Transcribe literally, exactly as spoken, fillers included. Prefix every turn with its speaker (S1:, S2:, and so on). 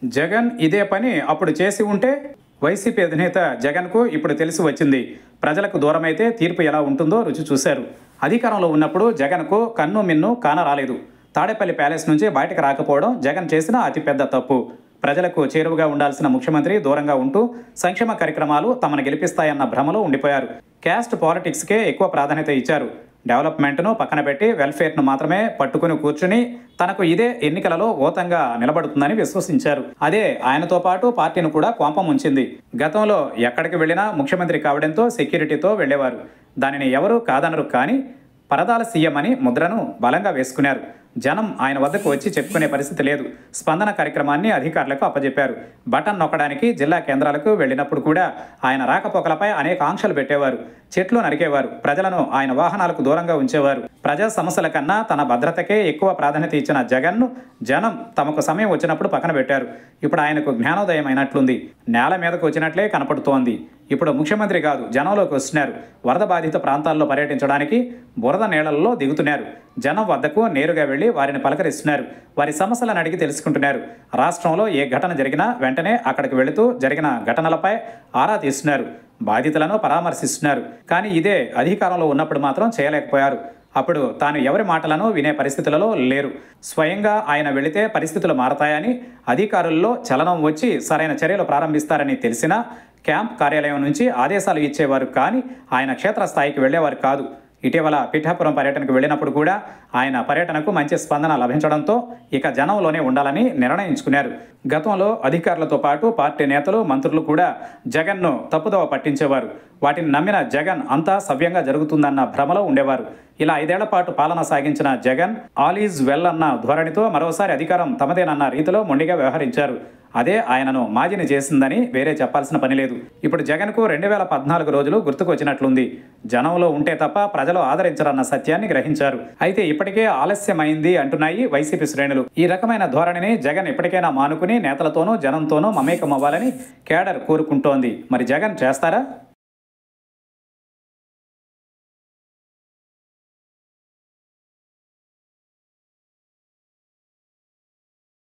S1: జగన్ ఇదే పని అప్పుడు చేసి ఉంటే వైసీపీ అధినేత జగన్కు ఇప్పుడు తెలిసి వచ్చింది. ప్రజలకు దూరమైతే తీర్పు ఎలా ఉంటుందో రుచి చూశారు. అధికారంలో ఉన్నప్పుడు జగన్కు కన్ను మిన్ను కానరాలేదు. తాడేపల్లి ప్యాలెస్ నుంచి బయటకు రాకపోవడం జగన్ చేసిన అతిపెద్ద తప్పు. ప్రజలకు చేరువగా ఉండాల్సిన ముఖ్యమంత్రి దూరంగా ఉంటూ సంక్షేమ కార్యక్రమాలు తమను గెలిపిస్తాయన్న భ్రమలో ఉండిపోయారు. క్యాస్ట్ పాలిటిక్స్కే ఎక్కువ ప్రాధాన్యత ఇచ్చారు. డెవలప్మెంట్ను పక్కన పెట్టి వెల్ఫేర్ను మాత్రమే పట్టుకుని కూర్చుని తనకు ఇదే ఎన్నికలలో ఓతంగా నిలబడుతుందని విశ్వసించారు. అదే ఆయనతో పాటు పార్టీని కూడా కోపం ఉంచింది. గతంలో ఎక్కడికి వెళ్ళినా ముఖ్యమంత్రి కావడంతో సెక్యూరిటీతో వెళ్ళేవారు. దానిని ఎవరూ కాదనరు. కానీ పరదాల సీఎం అని ముద్రను బలంగా వేసుకున్నారు. జనం ఆయన వద్దకు వచ్చి చెప్పుకునే పరిస్థితి లేదు. స్పందన కార్యక్రమాన్ని అధికారులకు అప్పజెప్పారు. బటన్ నొక్కడానికి జిల్లా కేంద్రాలకు వెళ్ళినప్పుడు కూడా ఆయన రాకపోకలపై అనేక ఆంక్షలు పెట్టేవారు. చెట్లు నరికేవారు. ప్రజలను ఆయన వాహనాలకు దూరంగా ఉంచేవారు. ప్రజా సమస్యల కన్నా తన భద్రతకే ఎక్కువ ప్రాధాన్యత ఇచ్చిన జగన్ను జనం తమకు సమయం వచ్చినప్పుడు పక్కన పెట్టారు. ఇప్పుడు ఆయనకు జ్ఞానోదయం అయినట్లుంది. నేల మీదకు వచ్చినట్లే కనపడుతోంది. ఇప్పుడు ముఖ్యమంత్రి కాదు, జనంలోకి వస్తున్నారు. వరద బాధిత ప్రాంతాల్లో పర్యటించడానికి బురద నీళ్లలో దిగుతున్నారు. జనం వద్దకు నేరుగా వెళ్లి వారిని పలకరిస్తున్నారు. వారి సమస్యలను అడిగి తెలుసుకుంటున్నారు. రాష్ట్రంలో ఏ ఘటన జరిగినా వెంటనే అక్కడికి వెళుతూ జరిగిన ఘటనలపై ఆరా తీస్తున్నారు. బాధితులను పరామర్శిస్తున్నారు. కానీ ఇదే అధికారంలో ఉన్నప్పుడు మాత్రం చేయలేకపోయారు. అప్పుడు తాను ఎవరి మాటలను వినే పరిస్థితులలో లేరు. స్వయంగా ఆయన వెళితే పరిస్థితులు మారతాయని, అధికారుల్లో చలనం వచ్చి సరైన చర్యలు ప్రారంభిస్తారని తెలిసినా క్యాంప్ కార్యాలయం నుంచి ఆదేశాలు ఇచ్చేవారు. కానీ ఆయన క్షేత్రస్థాయికి వెళ్లేవారు కాదు. ఇటీవల పిఠాపురం పర్యటనకు వెళ్ళినప్పుడు కూడా ఆయన పర్యటనకు మంచి స్పందన లభించడంతో ఇక జనంలోనే ఉండాలని నిర్ణయించుకున్నారు. గతంలో అధికారులతో పాటు పార్టీ నేతలు, మంత్రులు కూడా జగన్ను తప్పుదోవ పట్టించేవారు. వాటిని నమ్మిన జగన్ అంతా సవ్యంగా జరుగుతుందన్న భ్రమలో ఉండేవారు. ఇలా ఐదేళ్ల పాటు పాలన సాగించిన జగన్ ఆల్ ఈజ్ వెల్ అన్న ధోరణితో మరోసారి అధికారం తమదేనన్న రీతిలో మొండిగా వ్యవహరించారు. అదే ఆయనను మాజిని చేసిందని వేరే చెప్పాల్సిన పని లేదు. ఇప్పుడు జగన్కు రెండు వేల పద్నాలుగు రోజులు గుర్తుకు వచ్చినట్లుంది. జనంలో ఉంటే తప్ప ప్రజలు ఆదరించరన్న సత్యాన్ని గ్రహించారు. అయితే ఇప్పటికే ఆలస్యమైంది అంటున్నాయి వైసీపీ శ్రేణులు. ఈ రకమైన ధోరణిని జగన్ ఇప్పటికైనా మానుకుని నేతలతోనూ జనంతోనూ మమేకం అవ్వాలని కేడర్ కోరుకుంటోంది. మరి జగన్ చేస్తారా?